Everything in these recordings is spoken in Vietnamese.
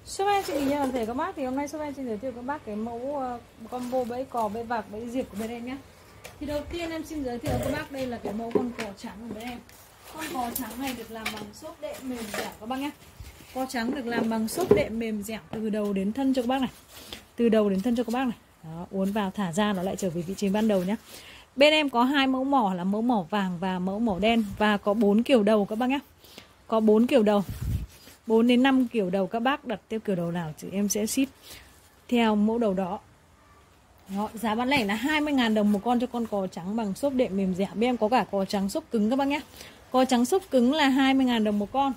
Shop em xin kính chào toàn thể các bác. Thì hôm nay shop em xin giới thiệu các bác cái mẫu combo bẫy cò, bẫy vạc, bẫy diệp của bên em nhé. Thì đầu tiên em xin giới thiệu các bác đây là cái mẫu con cò trắng của bên em. Con cò trắng này được làm bằng xốp đệm mềm dẻo các bác nhé. Cò trắng được làm bằng xốp đệm mềm dẻo từ đầu đến thân cho các bác này. Từ đầu đến thân cho các bác này. Đó, uốn vào thả ra nó lại trở về vị trí ban đầu nhé. Bên em có hai mẫu mỏ là mẫu mỏ vàng và mẫu mỏ đen, và có 4 kiểu đầu các bác nhé. Có 4 kiểu đầu. 4 đến 5 kiểu đầu, các bác đặt theo kiểu đầu nào thì em sẽ ship theo mẫu đầu đó. Đó, giá bán lẻ là 20.000 đồng một con cho con cò trắng bằng xốp đệm mềm dẻo. Bên em có cả cò trắng xốp cứng các bác nhé. Cò trắng xốp cứng là 20.000 đồng một con.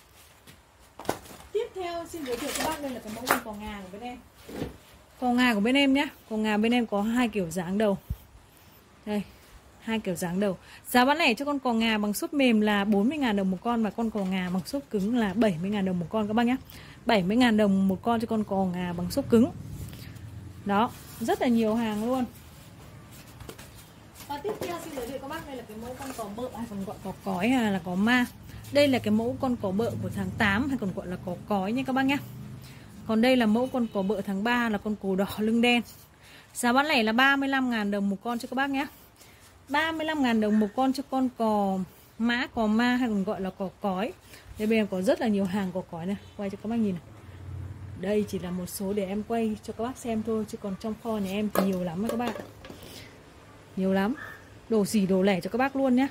Tiếp theo xin giới thiệu các bác đây là cái mẫu con cò ngà của bên em. Cò ngà của bên em nhé. Cò ngà bên em có hai kiểu dáng đầu. Đây, hai kiểu dáng đầu. Giá bán lẻ cho con cò ngà bằng xốp mềm là 40.000 đồng một con, và con cò ngà bằng xốp cứng là 70.000 đồng một con các bác nhé. 70.000 đồng một con cho con cò ngà bằng xốp cứng. Đó, rất là nhiều hàng luôn. Và tiếp theo xin giới thiệu các bác đây là cái mẫu con cò bợ, hay còn gọi cò cói hay là cò ma. Đây là cái mẫu con cò bợ của tháng 8, hay còn gọi là cò cói nha các bác nhé. Còn đây là mẫu con cò bợ tháng 3 là con cò đỏ lưng đen. Giá bán lẻ là 35.000 đồng một con cho các bác nhé. 35.000 đồng một con cho con cò mã, cò ma, hay còn gọi là cò cói. Đây bên em có rất là nhiều hàng cò cói này, quay cho các bác nhìn này. Đây chỉ là một số để em quay cho các bác xem thôi, chứ còn trong kho nhà em thì nhiều lắm các bạn. Nhiều lắm. Đồ xỉ đồ lẻ cho các bác luôn nhé.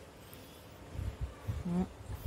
Đó.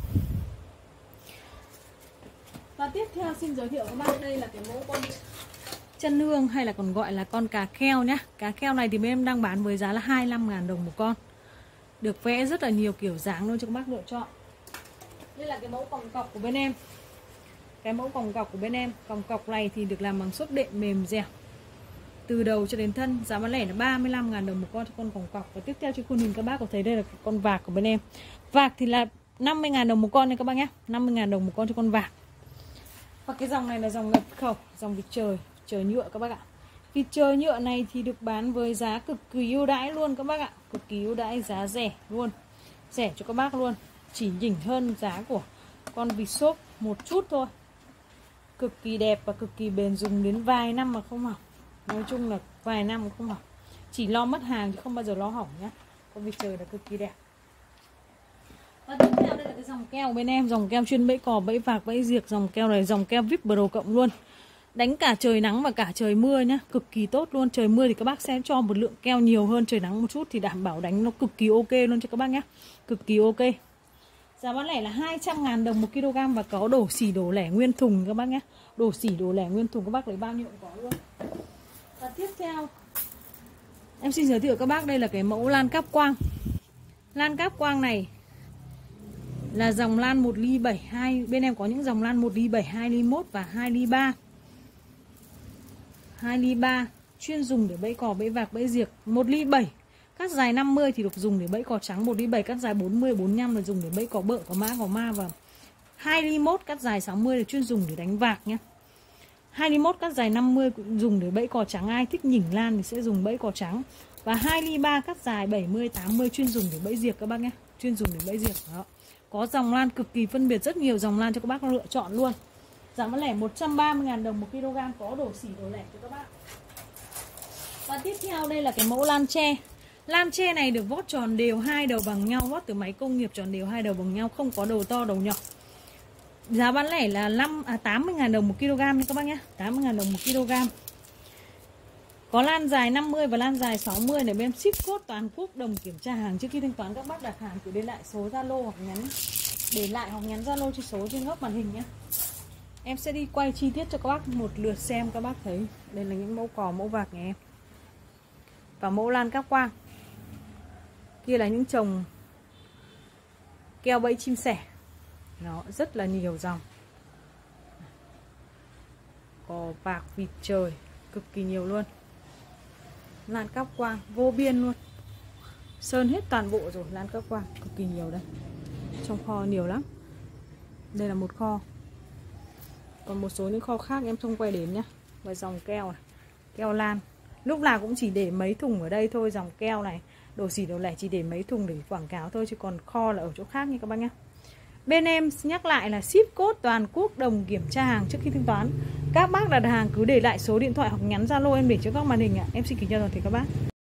Và tiếp theo xin giới thiệu các bác đây là cái mẫu con chân nương, hay là còn gọi là con cá keo nhá. Cá keo này thì bên em đang bán với giá là 25.000 đồng một con. Được vẽ rất là nhiều kiểu dáng luôn cho các bác lựa chọn. Đây là cái mẫu còng cọc của bên em. Cái mẫu còng cọc của bên em, còng cọc này thì được làm bằng xốp đệm mềm dẻo từ đầu cho đến thân. Giá bán lẻ là 35.000 đồng một con cho con còng cọc. Và tiếp theo trên khuôn hình các bác có thấy đây là con vạc của bên em. Vạc thì là 50.000 đồng một con nha các bác nhé. 50.000 đồng một con cho con vạc. Và cái dòng này là dòng ngập khẩu, dòng vịt trời, trời nhựa các bác ạ. Vịt trời nhựa này thì được bán với giá cực kỳ ưu đãi luôn các bác ạ. Cực kỳ ưu đãi, giá rẻ luôn. Rẻ cho các bác luôn. Chỉ nhỉnh hơn giá của con vịt xốp một chút thôi. Cực kỳ đẹp và cực kỳ bền, dùng đến vài năm mà không hỏng. Nói chung là vài năm mà không hỏng. Chỉ lo mất hàng chứ không bao giờ lo hỏng nhá. Con vịt trời là cực kỳ đẹp. Và tiếp theo đây là cái dòng keo bên em, dòng keo chuyên bẫy cò, bẫy vạc, bẫy diệt. Dòng keo này dòng keo VIP Pro cộng luôn. Đánh cả trời nắng và cả trời mưa nhá, cực kỳ tốt luôn. Trời mưa thì các bác sẽ cho một lượng keo nhiều hơn, trời nắng một chút thì đảm bảo đánh nó cực kỳ ok luôn cho các bác nhé. Cực kỳ ok. Giá bán lẻ là 200.000 đồng 1 kg, và có đổ xỉ đổ lẻ nguyên thùng các bác nhé. Đổ xỉ đổ lẻ nguyên thùng, các bác lấy bao nhiêu cũng có luôn. Và tiếp theo em xin giới thiệu các bác đây là cái mẫu lan cáp quang. Lan cáp quang này là dòng lan 1 ly 72. Bên em có những dòng lan 1 ly 7, 2 ly 1 và 2 ly 3. 2 ly 3 chuyên dùng để bẫy cò, bẫy vạc, bẫy diệt. 1 ly 7 cắt dài 50 thì được dùng để bẫy cò trắng. 1 ly 7 cắt dài 40, 45 là dùng để bẫy cò bợ, cò mã, cò ma. Và 2 ly 1 cắt dài 60 là chuyên dùng để đánh vạc nhé. 2 ly 1 cắt dài 50 cũng dùng để bẫy cò trắng. Ai thích nhỉnh lan thì sẽ dùng bẫy cò trắng. Và 2 ly 3 cắt dài 70, 80 chuyên dùng để bẫy diệt các bác nhé. Chuyên dùng để bẫy diệt. Đó. Có dòng lan cực kỳ phân biệt, rất nhiều dòng lan cho các bác lựa chọn luôn. Giá bán lẻ 130.000 đồng 1 kg, có đổ xỉ đổ lẻ cho các bác. Và tiếp theo đây là cái mẫu lan tre. Lan tre này được vót tròn đều, hai đầu bằng nhau, vót từ máy công nghiệp tròn đều, hai đầu bằng nhau, không có đầu to đầu nhỏ. Giá bán lẻ là 80.000 đồng 1 kg nha các bác nhé. 80.000 đồng 1 kg. Có lan dài 50 và lan dài 60 để bên ship code toàn quốc, đồng kiểm tra hàng. Trước khi thanh toán các bác đặt hàng cứ để lại số Zalo hoặc nhắn Zalo trên số trên góc màn hình nhé. Em sẽ đi quay chi tiết cho các bác một lượt xem các bác thấy. Đây là những mẫu cò, mẫu vạc nhà em. Và mẫu lan cáp quang. Kia là những chồng keo bẫy chim sẻ. Nó rất là nhiều dòng. Cò vạc, vịt trời, cực kỳ nhiều luôn. Lan cáp quang vô biên luôn. Sơn hết toàn bộ rồi, lan cáp quang cực kỳ nhiều đây. Trong kho nhiều lắm. Đây là một kho. Còn một số những kho khác em không quay đến nhá. Và dòng keo này, keo lan lúc nào cũng chỉ để mấy thùng ở đây thôi. Dòng keo này đồ xỉ đồ lẻ chỉ để mấy thùng để quảng cáo thôi, chứ còn kho là ở chỗ khác nha các bác nhé. Bên em nhắc lại là ship code toàn quốc đồng kiểm tra hàng trước khi thanh toán. Các bác đặt hàng cứ để lại số điện thoại hoặc nhắn Zalo em để cho các màn hình ạ. Em xin kính chào toàn thể các bác.